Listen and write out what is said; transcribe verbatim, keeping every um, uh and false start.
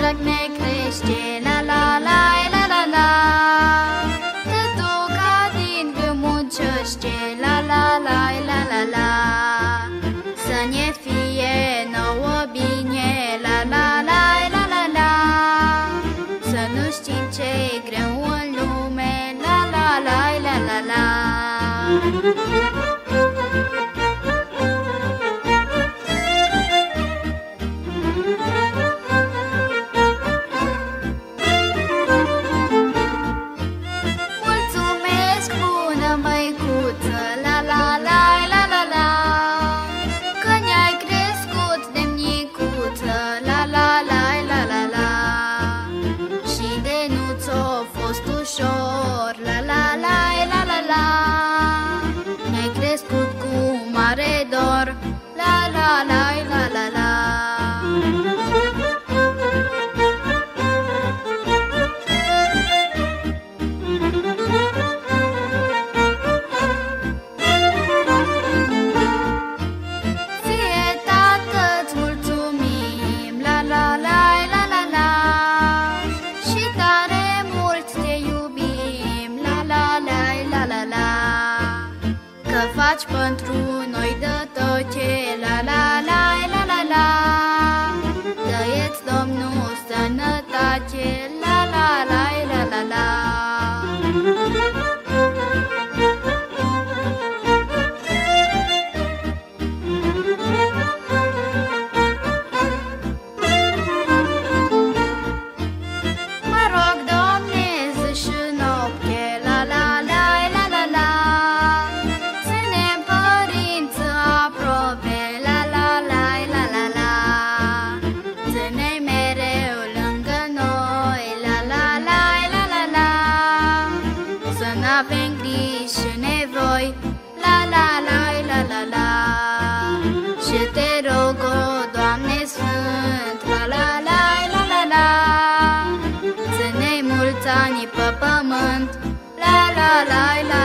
drag ne crește, la la la la la la. Tătuca din grâu muncește, la la la la la la. Să ne fie nouă bine, la la la la la la. Să nu știm ce-i greu în lume, la la la la la la. Mulțumesc, bună măicuță, la la la la la la. Că ne-ai crescut de micuță, la la la la la la. Și de nu ți-o fost ușor, la la la la la la. Ne-ai crescut cu mare dor, la la la la la la. Ție, tată-ți mulțumim, la la la la la la. Și tare mult te iubim, la la la la la la. Că faci pentru noi de toate, la la la la la la. Dă-ți Domnul sănătate, la la la la la la. Mă rog, Doamne, zi și noapte, la la la la la la. Ține-n părinți aproape, la la la la la la. Ține-i mereu lângă noi, la la la la la la. Să n-avem griji și nevoi, la la la la la la. Și te rog, o Doamne Sfânt, la la la la la la. Ține-i mulți ani pe pământ, la la la la